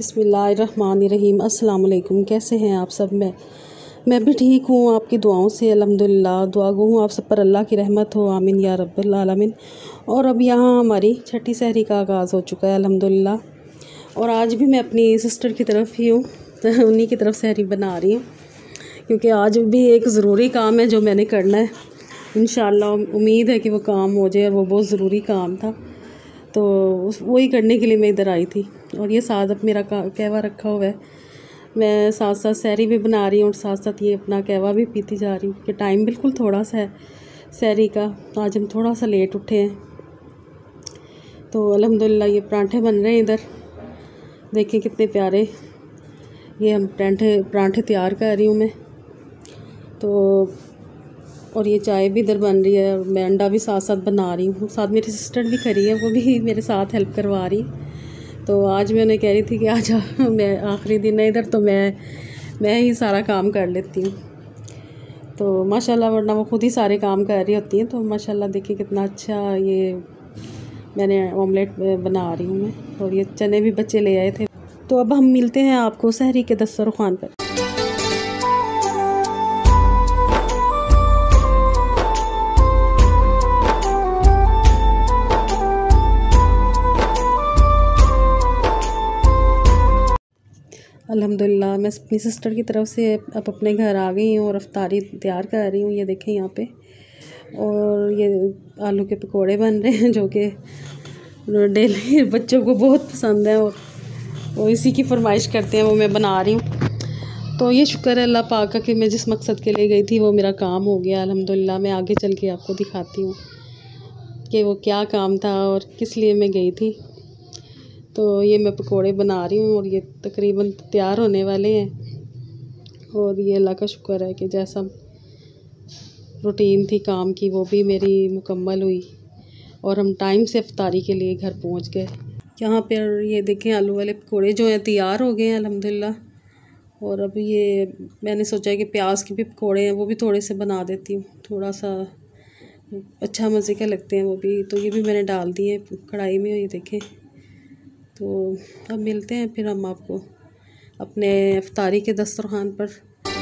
बिस्मिल्लाहिर्रहमानिर्रहीम। अस्सलाम वालेकुम। कैसे हैं आप सब? मैं भी ठीक हूँ, आपकी दुआओं से अल्हम्दुलिल्लाह। दुआ गो हूँ आप सब पर अल्लाह की रहमत हो, आमीन या रब्बल आलमीन। और अब यहाँ हमारी छठी सहरी का आगाज़ हो चुका है अल्हम्दुलिल्लाह। और आज भी मैं अपनी सिस्टर की तरफ ही हूँ, तो उन्हीं की तरफ सहरी बना रही हूँ, क्योंकि आज भी एक ज़रूरी काम है जो मैंने करना है। इंशाअल्लाह उम्मीद है कि वो काम हो जाए, और वो बहुत ज़रूरी काम था, तो वही करने के लिए मैं इधर आई थी। और ये साथ अब मेरा कहवा रखा हुआ है, मैं साथ साथ सहरी भी बना रही हूँ और साथ साथ ये अपना कहवा भी पीती जा रही हूँ कि टाइम बिल्कुल थोड़ा सा है सहरी का। आज हम थोड़ा सा लेट उठे हैं, तो अल्हम्दुलिल्लाह ये परांठे बन रहे हैं इधर। देखिए कितने प्यारे ये हम परांठे तैयार कर रही हूँ मैं तो। और ये चाय भी इधर बन रही है, और मैं अंडा भी साथ साथ बना रही हूँ। साथ मेरी सिस्टर भी खड़ी है, वो भी मेरे साथ हेल्प करवा रही। तो आज मैं उन्हें कह रही थी कि आज मैं आखिरी दिन है इधर, तो मैं ही सारा काम कर लेती हूँ। तो माशाल्लाह, वरना वो खुद ही सारे काम कर रही होती हैं। तो माशाल्लाह देखिए कितना अच्छा ये मैंने ऑमलेट बना रही हूँ मैं। और ये चने भी बच्चे ले आए थे। तो अब हम मिलते हैं आपको सहरी के दस्तरख़्वान पर। अल्हम्दुलिल्लाह मैं अपनी सिस्टर की तरफ से अब अपने घर आ गई हूँ और अफ्तारी तैयार कर रही हूँ। ये देखें यहाँ पे, और ये आलू के पकोड़े बन रहे हैं जो कि डेली बच्चों को बहुत पसंद है, और वो इसी की फरमाइश करते हैं, वो मैं बना रही हूँ। तो ये शुक्र है अल्लाह पाक का कि मैं जिस मकसद के लिए गई थी वो मेरा काम हो गया अल्हम्दुलिल्लाह। मैं आगे चल के आपको दिखाती हूँ कि वो क्या काम था और किस लिए मैं गई थी। तो ये मैं पकोड़े बना रही हूँ और ये तकरीबन तैयार होने वाले हैं। और ये अल्लाह का शुक्र है कि जैसा रूटीन थी काम की वो भी मेरी मुकम्मल हुई, और हम टाइम से इफ्तारी के लिए घर पहुँच गए। यहाँ पर ये देखें आलू वाले पकोड़े जो हैं तैयार हो गए हैं अल्हम्दुलिल्लाह। और अब ये मैंने सोचा कि प्याज के भी पकोड़े हैं, वो भी थोड़े से बना देती हूँ, थोड़ा सा अच्छा मज़े के लगते हैं वो भी। तो ये भी मैंने डाल दिए कढ़ाई में, ये देखें। तो अब मिलते हैं फिर हम आपको अपने इफ्तारी के दस्तरख़्वान पर।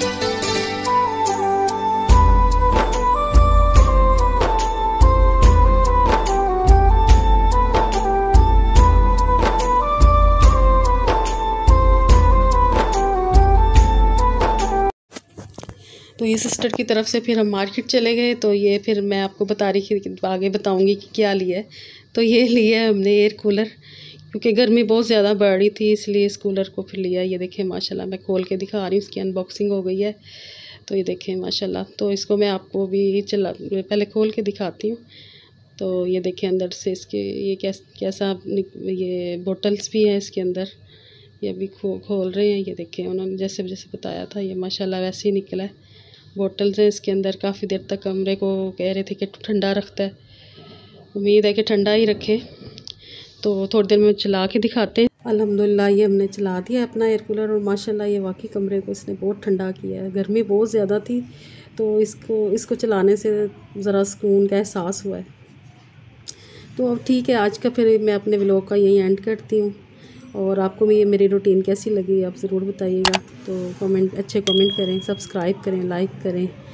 तो ये सिस्टर की तरफ से फिर हम मार्केट चले गए। तो ये फिर मैं आपको बता रही थी, आगे बताऊंगी कि क्या लिया है। तो ये लिया है हमने एयर कूलर, क्योंकि गर्मी बहुत ज़्यादा बढ़ रही थी, इसलिए इस कूलर को फिर लिया। ये देखें माशाल्लाह, मैं खोल के दिखा रही हूँ, इसकी अनबॉक्सिंग हो गई है। तो ये देखें माशाल्लाह। तो इसको मैं आपको भी पहले खोल के दिखाती हूँ। तो ये देखें अंदर से इसके ये कैसा ये बोटल्स भी हैं इसके अंदर। ये अभी खोल रहे हैं। ये देखें उन्होंने जैसे बताया था, ये माशाल्लाह वैसे ही निकला है। बोटल्स हैं इसके अंदर। काफ़ी देर तक कमरे को कह रहे थे कि ठंडा रखता है, उम्मीद है कि ठंडा ही रखे। तो थोड़ी देर में चला के दिखाते हैं। अल्हम्दुलिल्लाह ये हमने चला दिया अपना एयर कूलर, और माशाल्लाह ये वाकई कमरे को इसने बहुत ठंडा किया है। गर्मी बहुत ज़्यादा थी, तो इसको चलाने से ज़रा सुकून का एहसास हुआ है। तो अब ठीक है, आज का फिर मैं अपने व्लॉग का यही एंड करती हूँ। और आपको भी ये मेरी रूटीन कैसी लगी आप ज़रूर बताइएगा। तो अच्छे कमेंट करें, सब्सक्राइब करें, लाइक करें।